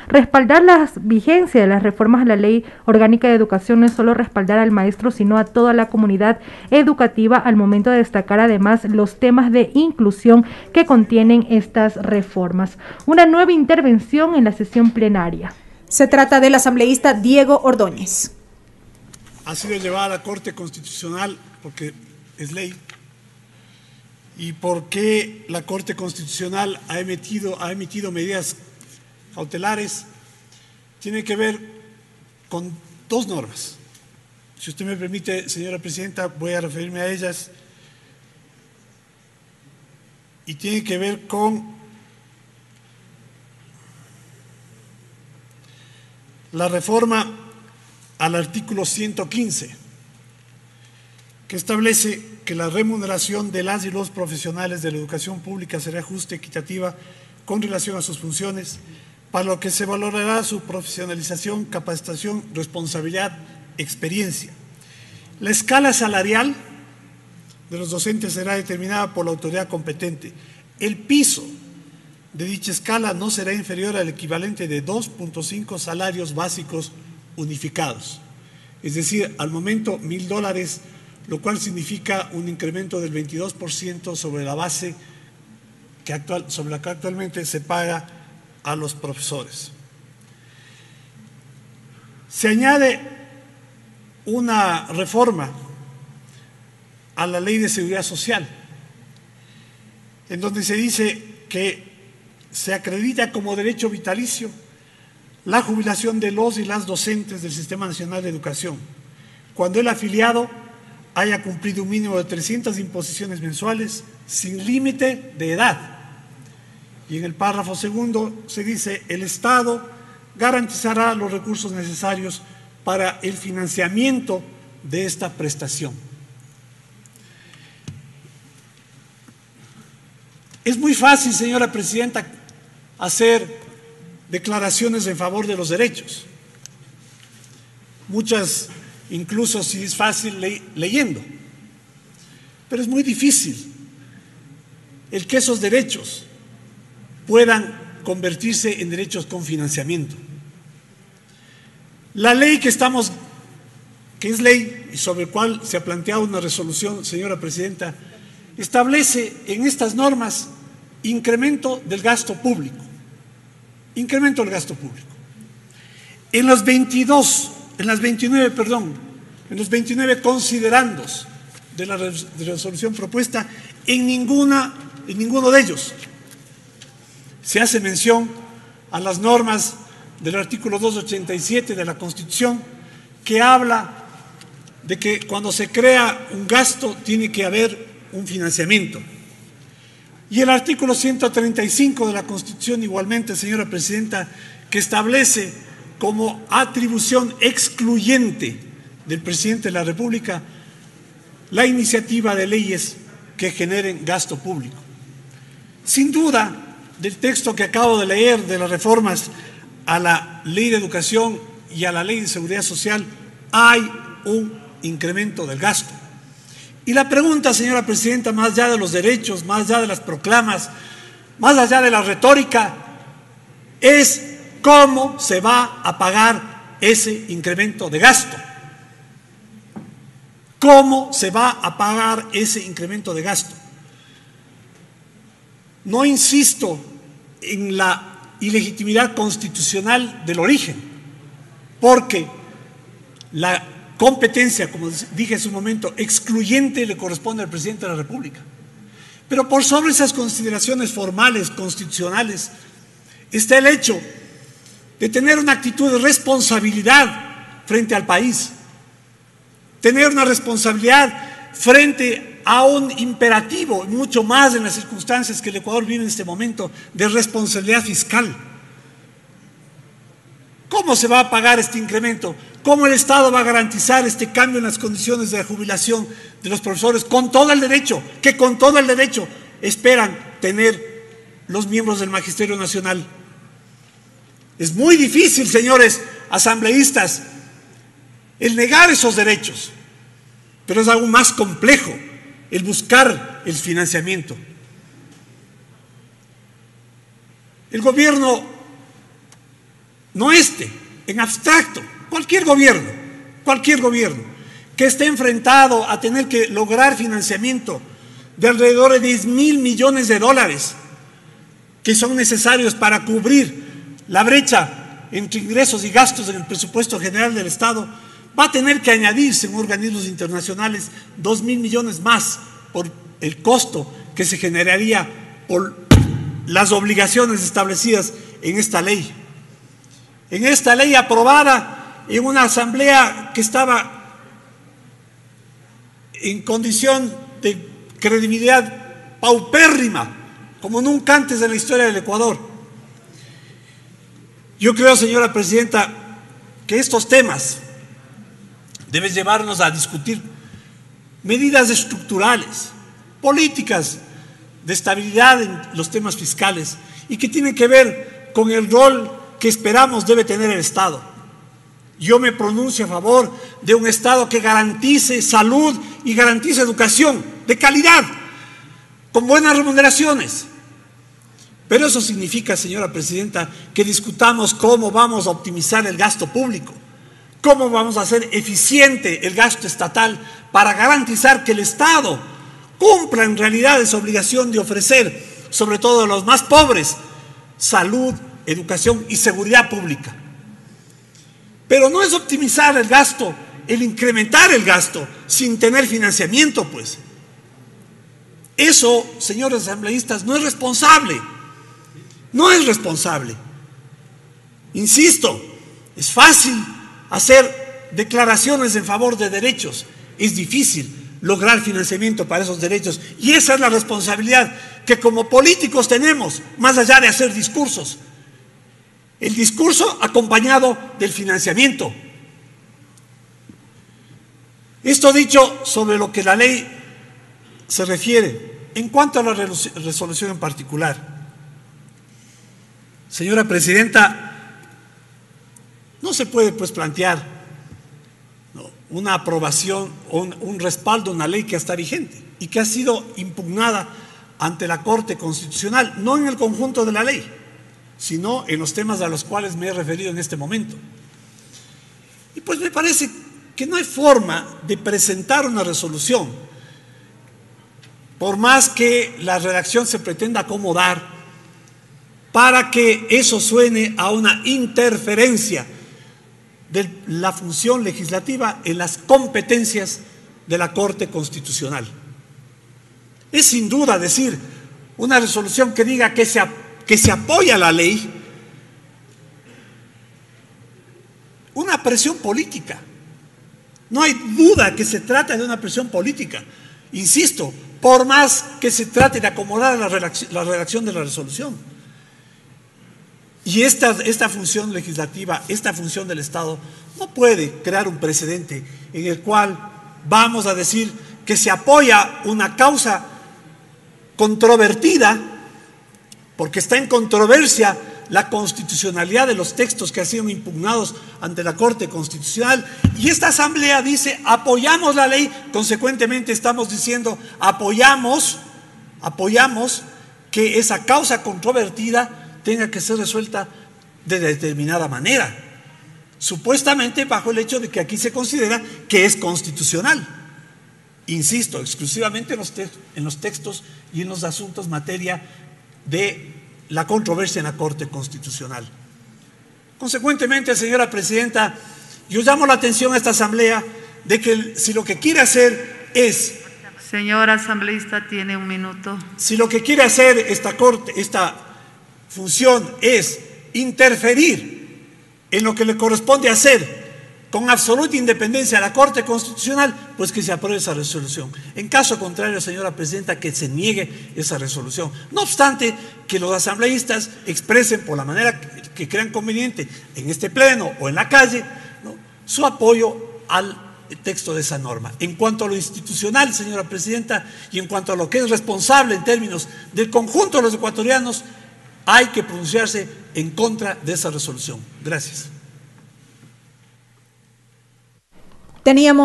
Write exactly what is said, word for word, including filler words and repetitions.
Respaldar la vigencia de las reformas a la Ley Orgánica de Educación no es solo respaldar al maestro, sino a toda la comunidad educativa al momento de destacar además los temas de inclusión que contienen estas reformas. Una nueva intervención en la sesión plenaria. Se trata del asambleísta Diego Ordóñez. Ha sido llevada a la Corte Constitucional porque es ley. ¿Y por qué la Corte Constitucional ha emitido, ha emitido medidas cautelares? Tiene que ver con dos normas. Si usted me permite, señora presidenta, voy a referirme a ellas. Y tiene que ver con la reforma al artículo ciento quince, que establece que la remuneración de las y los profesionales de la educación pública será justa y equitativa con relación a sus funciones, para lo que se valorará su profesionalización, capacitación, responsabilidad, experiencia. La escala salarial de los docentes será determinada por la autoridad competente. El piso de dicha escala no será inferior al equivalente de dos punto cinco salarios básicos unificados, es decir, al momento mil dólares, lo cual significa un incremento del veintidós por ciento sobre la base que actual, sobre la que actualmente se paga a los profesores. Se añade una reforma a la Ley de Seguridad Social, en donde se dice que se acredita como derecho vitalicio la jubilación de los y las docentes del Sistema Nacional de Educación, cuando el afiliado haya cumplido un mínimo de trescientas imposiciones mensuales sin límite de edad. Y en el párrafo segundo se dice: el Estado garantizará los recursos necesarios para el financiamiento de esta prestación. Es muy fácil, señora presidenta, hacer declaraciones en favor de los derechos. Muchas, incluso si es fácil le leyendo. Pero es muy difícil el que esos derechos puedan convertirse en derechos con financiamiento. La ley que estamos, que es ley y sobre la cual se ha planteado una resolución, señora presidenta, establece en estas normas incremento del gasto público. Incremento del gasto público. En los veintidós, en las veintinueve, perdón, en los veintinueve considerandos de la resolución propuesta, en ninguna, en ninguno de ellos se hace mención a las normas del artículo doscientos ochenta y siete de la Constitución, que habla de que cuando se crea un gasto tiene que haber un financiamiento. Y el artículo ciento treinta y cinco de la Constitución igualmente, señora presidenta, que establece como atribución excluyente del presidente de la República la iniciativa de leyes que generen gasto público. Sin duda, del texto que acabo de leer de las reformas a la Ley de Educación y a la Ley de Seguridad Social, hay un incremento del gasto. Y la pregunta, señora presidenta, más allá de los derechos, más allá de las proclamas, más allá de la retórica, es cómo se va a pagar ese incremento de gasto. ¿Cómo se va a pagar ese incremento de gasto? No insisto en la ilegitimidad constitucional del origen, porque la competencia, como dije hace un momento, excluyente le corresponde al presidente de la República. Pero por sobre esas consideraciones formales, constitucionales, está el hecho de tener una actitud de responsabilidad frente al país, tener una responsabilidad frente a un imperativo, mucho más en las circunstancias que el Ecuador vive en este momento, de responsabilidad fiscal. ¿Cómo se va a pagar este incremento? ¿Cómo el Estado va a garantizar este cambio en las condiciones de la jubilación de los profesores con todo el derecho, que con todo el derecho esperan tener los miembros del Magisterio Nacional? Es muy difícil, señores asambleístas, el negar esos derechos, pero es aún más complejo el buscar el financiamiento. El gobierno no este, en abstracto, cualquier gobierno, cualquier gobierno que esté enfrentado a tener que lograr financiamiento de alrededor de diez mil millones de dólares que son necesarios para cubrir la brecha entre ingresos y gastos en el presupuesto general del Estado, va a tener que añadirse en organismos internacionales dos mil millones más por el costo que se generaría por las obligaciones establecidas en esta ley. En esta ley aprobada en una asamblea que estaba en condición de credibilidad paupérrima, como nunca antes en la historia del Ecuador. Yo creo, señora presidenta, que estos temas deben llevarnos a discutir medidas estructurales, políticas de estabilidad en los temas fiscales y que tienen que ver con el rol que esperamos debe tener el Estado. Yo me pronuncio a favor de un Estado que garantice salud y garantice educación de calidad, con buenas remuneraciones. Pero eso significa, señora presidenta, que discutamos cómo vamos a optimizar el gasto público, cómo vamos a hacer eficiente el gasto estatal para garantizar que el Estado cumpla en realidad esa obligación de ofrecer, sobre todo a los más pobres, salud, educación y seguridad pública. Pero no es optimizar el gasto, el incrementar el gasto sin tener financiamiento, pues. Eso, señores asambleístas, no es responsable. No es responsable. Insisto, es fácil hacer declaraciones en favor de derechos. Es difícil lograr financiamiento para esos derechos. Y esa es la responsabilidad que como políticos tenemos, más allá de hacer discursos. El discurso acompañado del financiamiento. Esto dicho sobre lo que la ley se refiere. En cuanto a la resolución en particular, señora presidenta, no se puede pues plantear ¿no? una aprobación o un, un respaldo a una ley que está vigente y que ha sido impugnada ante la Corte Constitucional, no en el conjunto de la ley, sino en los temas a los cuales me he referido en este momento. Y pues me parece que no hay forma de presentar una resolución, por más que la redacción se pretenda acomodar, para que eso suene a una interferencia de la función legislativa en las competencias de la Corte Constitucional. Es sin duda decir una resolución que diga que se, que se apoya la ley, una presión política. No hay duda que se trata de una presión política. Insisto, por más que se trate de acomodar la redacción, la redacción de la resolución. Y esta, esta función legislativa, esta función del Estado, no puede crear un precedente en el cual vamos a decir que se apoya una causa controvertida, porque está en controversia la constitucionalidad de los textos que han sido impugnados ante la Corte Constitucional, y esta Asamblea dice apoyamos la ley, consecuentemente estamos diciendo apoyamos, apoyamos que esa causa controvertida tenga que ser resuelta de determinada manera, supuestamente bajo el hecho de que aquí se considera que es constitucional. Insisto, exclusivamente en los, en los textos y en los asuntos materia de la controversia en la Corte Constitucional. Consecuentemente, señora presidenta, yo llamo la atención a esta Asamblea de que si lo que quiere hacer es… Señora asambleísta, tiene un minuto. Si lo que quiere hacer esta Corte, esta función es interferir en lo que le corresponde hacer con absoluta independencia a la Corte Constitucional, pues que se apruebe esa resolución. En caso contrario, señora presidenta, que se niegue esa resolución. No obstante, que los asambleístas expresen por la manera que, que crean conveniente en este pleno o en la calle, ¿no?, su apoyo al texto de esa norma. En cuanto a lo institucional, señora presidenta, y en cuanto a lo que es responsable en términos del conjunto de los ecuatorianos, hay que pronunciarse en contra de esa resolución. Gracias. Teníamos